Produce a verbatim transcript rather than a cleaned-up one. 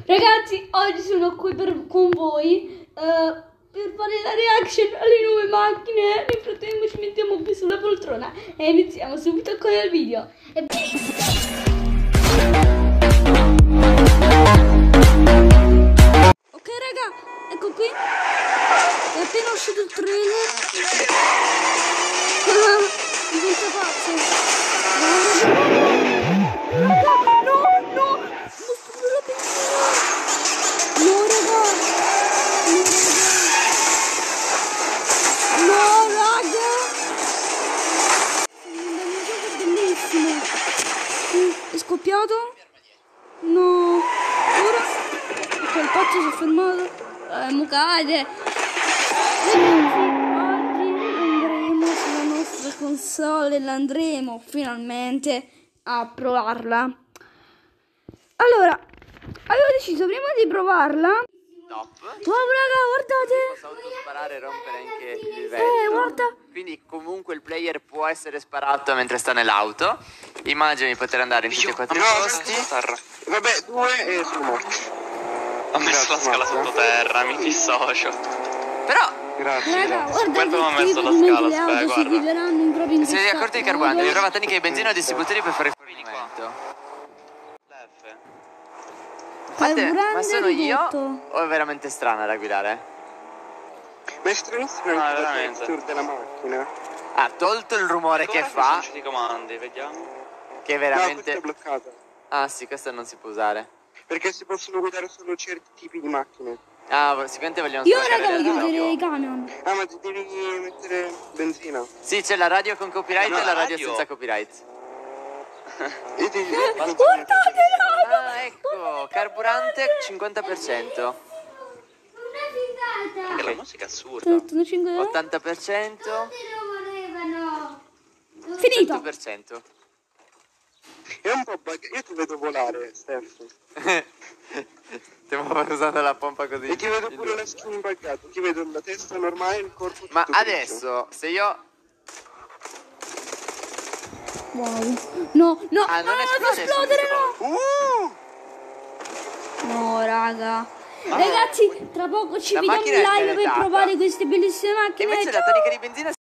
Ragazzi, oggi sono qui per, con voi uh, per fare la reaction alle nuove macchine. Nel frattempo ci mettiamo qui sulla poltrona e iniziamo subito con il video. E... Ok raga, ecco qui. È appena uscito il trailer. Diventa pazzo. Raga, no, no. No, raga. No, raga. Il mio gioco è bellissimo. È scoppiato? No. Ora? Ok, il pazzo si è fermato. Eh, mo cade. Ragazzi, oggi andremo sulla nostra console e andremo finalmente a provarla. Allora, avevo deciso prima di provarla. Top. Wow raga, guardate. Posso autosparare e rompere anche il livello. Eh, guarda. Quindi comunque il player può essere sparato mentre sta nell'auto. Immagino di poter andare in tutti e quattro i posti. Vabbè, due e sono morti. Ho messo la scala sottoterra, mi dissocio. Però Grazie. Raga, guardate Guarda come ha che messo la probabilmente scala, le auto aspetta, si guarda. divideranno in proprio in se vi questa- accorti di carburante, di prova tecnica di benzina o distributori per fare rifornimento. L'F. Fate, ma Carburante sono io ridotto. o è veramente strana da guidare? Ma è stranissimo No, anche la veramente. texture della macchina. Ha tolto il rumore che fa, i comandi, vediamo. che è No, questa veramente... è bloccata. Ah sì, questa non si può usare. Perché si possono guidare solo certi tipi di macchine. Ah, sicuramente vogliono Io spaccare raga le voglio radio. vedere i camion. Ah, ma ti devi mettere benzina. Sì, c'è la radio con copyright No, e la radio radio. senza copyright. E ti Guardate raga. Ah, ecco, carburante cinquanta per cento, Anche la musica è assurda. Sono cinque euro. ottanta per cento, Finito. cento per cento. È un po' bug. Io ti vedo volare, Steph. Stiamo usando la pompa così. E ti vedo pure la skin buggata. Ti vedo la testa normale e il corpo tutto Ma grigio. adesso, se io... Wow. No, no, Ah, non no, esplode non esplodere subito. Uh! no. No, raga. Ragazzi, tra poco ci La vediamo in macchina è live per skeletata. provare queste bellissime E macchine. invece la Ciao. tonica di benzina